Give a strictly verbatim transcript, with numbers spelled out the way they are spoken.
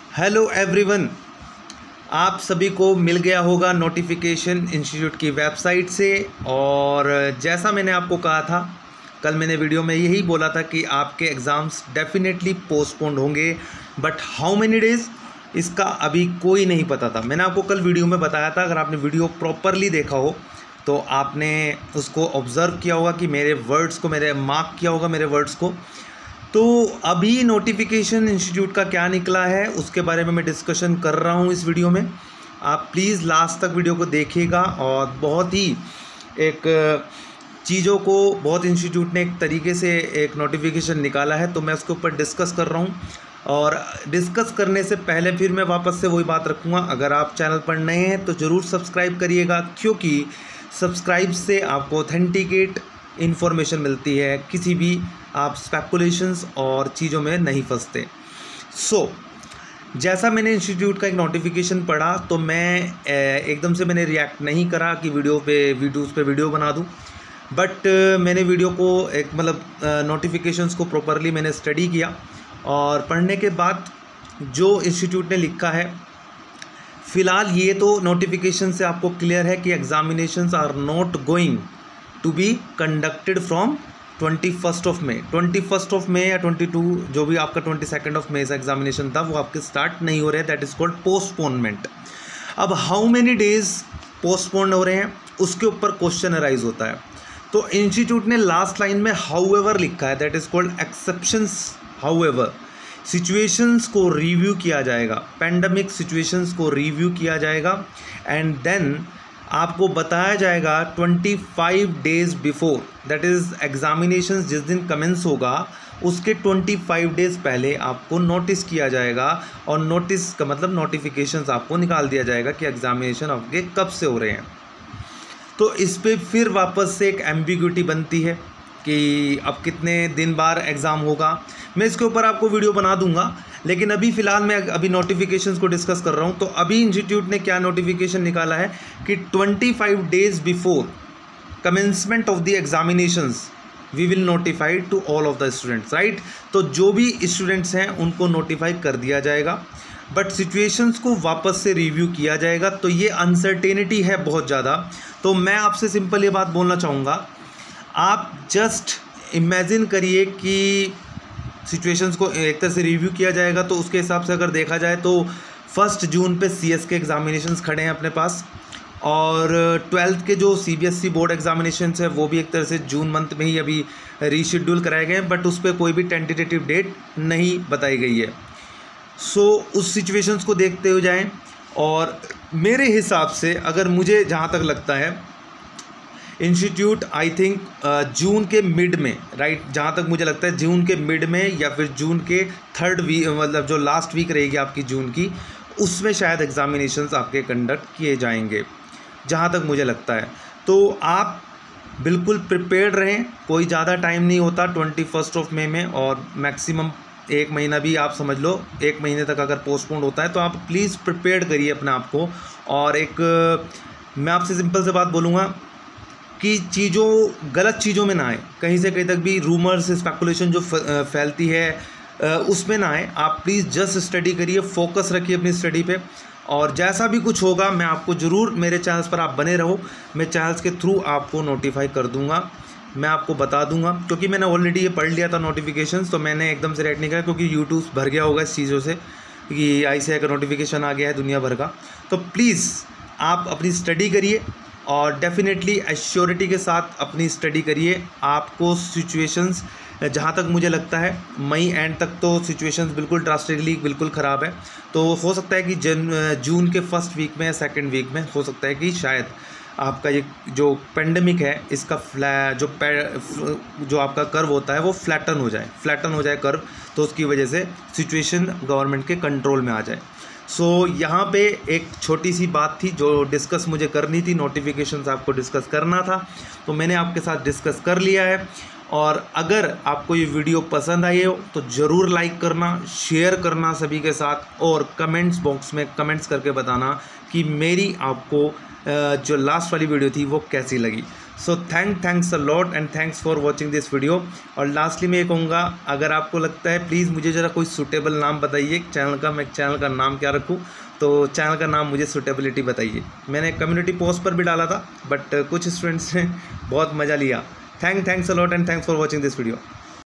Hello everyone, आप सभी को मिल गया होगा नोटिफिकेशन इंस्टीट्यूट की वेबसाइट से। और जैसा मैंने आपको कहा था, कल मैंने वीडियो में यही बोला था कि आपके एग्ज़ाम्स डेफिनेटली पोस्टपोन्ड होंगे, बट हाउ मेनी डेज़ इसका अभी कोई नहीं पता था। मैंने आपको कल वीडियो में बताया था, अगर आपने वीडियो प्रॉपरली देखा हो तो आपने उसको ऑब्ज़र्व किया होगा कि मेरे वर्ड्स को, मेरे मार्क किया होगा मेरे वर्ड्स को। तो अभी नोटिफिकेशन इंस्टीट्यूट का क्या निकला है उसके बारे में मैं डिस्कशन कर रहा हूँ इस वीडियो में। आप प्लीज़ लास्ट तक वीडियो को देखिएगा। और बहुत ही एक चीज़ों को बहुत इंस्टीट्यूट ने एक तरीके से एक नोटिफिकेशन निकाला है, तो मैं उसके ऊपर डिस्कस कर रहा हूँ। और डिस्कस करने से पहले फिर मैं वापस से वही बात रखूँगा, अगर आप चैनल पर नए हैं तो ज़रूर सब्सक्राइब करिएगा, क्योंकि सब्सक्राइब से आपको ऑथेंटिकेट इन्फॉर्मेशन मिलती है, किसी भी आप स्पेकुलेशंस और चीज़ों में नहीं फंसते। सो so, जैसा मैंने इंस्टीट्यूट का एक नोटिफिकेशन पढ़ा तो मैं एकदम से मैंने रिएक्ट नहीं करा कि वीडियो पे वीडियोस पे वीडियो बना दूं, बट मैंने वीडियो को एक मतलब नोटिफिकेशंस को प्रॉपरली मैंने स्टडी किया। और पढ़ने के बाद जो इंस्टीट्यूट ने लिखा है, फ़िलहाल ये तो नोटिफिकेशन से आपको क्लियर है कि examinations are not going to be conducted from twenty first of May twenty first of May या ट्वेंटी टू, जो भी आपका ट्वेंटी सेकेंड ऑफ मे से एग्जामिनेशन था, वो आपके स्टार्ट नहीं हो रहे हैं। That is called postponement. अब हाउ मेनी डेज पोस्टपोन हो रहे हैं उसके ऊपर क्वेश्चन अराइज होता है। तो इंस्टीट्यूट ने लास्ट लाइन में हाउएवर लिखा है, that is called exceptions. However situations को रिव्यू किया जाएगा, पैंडमिक सिचुएशंस को रिव्यू किया जाएगा, एंड देन आपको बताया जाएगा पच्चीस days before, that is examinations जिस दिन कमेंस होगा उसके पच्चीस डेज़ पहले आपको नोटिस किया जाएगा। और नोटिस का मतलब नोटिफिकेशंस आपको निकाल दिया जाएगा कि एग्जामिनेशन आपके कब से हो रहे हैं। तो इस पे फिर वापस से एक एम्बिग्यूटी बनती है कि अब कितने दिन बाद एग्ज़ाम होगा। मैं इसके ऊपर आपको वीडियो बना दूंगा, लेकिन अभी फ़िलहाल मैं अभी नोटिफिकेशंस को डिस्कस कर रहा हूं। तो अभी इंस्टीट्यूट ने क्या नोटिफिकेशन निकाला है कि पच्चीस days before commencement of the examinations we will notify to all of the students, right. तो जो भी स्टूडेंट्स हैं उनको नोटिफाई कर दिया जाएगा, बट सिचुएशंस को वापस से रिव्यू किया जाएगा। तो ये अनसर्टेनिटी है बहुत ज़्यादा। तो मैं आपसे सिंपल ये बात बोलना चाहूँगा, आप जस्ट इमेजिन करिए कि सिचुएशंस को एक तरह से रिव्यू किया जाएगा। तो उसके हिसाब से अगर देखा जाए तो फर्स्ट जून पे सीएस के एग्जामिनेशंस खड़े हैं अपने पास, और ट्वेल्थ के जो सीबीएसई बोर्ड एग्जामिनेशंस है वो भी एक तरह से जून मंथ में ही अभी रीशेड्यूल कराए गए हैं, बट उस पर कोई भी टेंटेटिव डेट नहीं बताई गई है। सो so, उस सिचुएशंस को देखते हुए जाएं। और मेरे हिसाब से अगर मुझे जहाँ तक लगता है, इंस्टीट्यूट आई थिंक जून के मिड में, राइट, जहाँ तक मुझे लगता है जून के मिड में या फिर जून के थर्ड वीक, मतलब जो लास्ट वीक रहेगी आपकी जून की, उसमें शायद एग्जामिनेशंस आपके कंडक्ट किए जाएंगे, जहाँ तक मुझे लगता है। तो आप बिल्कुल प्रिपेयर्ड रहें, कोई ज़्यादा टाइम नहीं होता ट्वेंटी फर्स्ट ऑफ मे में, और मैक्सिमम एक महीना भी आप समझ लो, एक महीने तक अगर पोस्टपोन होता है तो आप प्लीज़ प्रिपेयर्ड करिए अपने आप को। और एक मैं आपसे सिंपल से बात बोलूँगा कि चीज़ों गलत चीज़ों में ना आए, कहीं से कहीं तक भी रूमर्स स्पेकुलेशन जो फैलती है उसमें ना आए। आप प्लीज़ जस्ट स्टडी करिए, फोकस रखिए अपनी स्टडी पे, और जैसा भी कुछ होगा मैं आपको ज़रूर, मेरे चैनल्स पर आप बने रहो, मैं चैनल्स के थ्रू आपको नोटिफाई कर दूंगा, मैं आपको बता दूंगा। क्योंकि मैंने ऑलरेडी ये पढ़ लिया था नोटिफिकेशंस, तो मैंने एकदम से रिएक्ट नहीं किया, क्योंकि यूट्यूब भर गया होगा इस चीज़ों से कि आईसीएआई का नोटिफिकेशन आ गया है दुनिया भर का। तो प्लीज़ आप अपनी स्टडी करिए, और डेफिनेटली एश्योरिटी के साथ अपनी स्टडी करिए। आपको सिचुएशंस, जहाँ तक मुझे लगता है मई एंड तक तो सिचुएशंस बिल्कुल ड्रास्टिकली बिल्कुल ख़राब है। तो हो सकता है कि जन जून के फर्स्ट वीक में या सेकंड वीक में हो सकता है कि शायद आपका ये जो पेंडेमिक है इसका फ्लै जो जो आपका कर्व होता है वो फ्लैटन हो जाए फ्लैटन हो जाए कर्व, तो उसकी वजह से सिचुएशन गवर्नमेंट के कंट्रोल में आ जाए। सो so, यहाँ पे एक छोटी सी बात थी जो डिस्कस मुझे करनी थी, नोटिफिकेशंस आपको डिस्कस करना था, तो मैंने आपके साथ डिस्कस कर लिया है। और अगर आपको ये वीडियो पसंद आई हो तो ज़रूर लाइक करना, शेयर करना सभी के साथ, और कमेंट्स बॉक्स में कमेंट्स करके बताना कि मेरी आपको जो लास्ट वाली वीडियो थी वो कैसी लगी। So thank thanks a lot and thanks for watching this video. और लास्टली मैं ये कहूँगा, अगर आपको लगता है प्लीज़ मुझे ज़रा कोई सूटेबल नाम बताइए चैनल का, मैं चैनल का नाम क्या रखूँ, तो चैनल का नाम मुझे सूटेबिलिटी बताइए। मैंने कम्युनिटी पोस्ट पर भी डाला था बट कुछ स्टूडेंट्स ने बहुत मज़ा लिया। Thank thanks a lot and thanks for watching this video.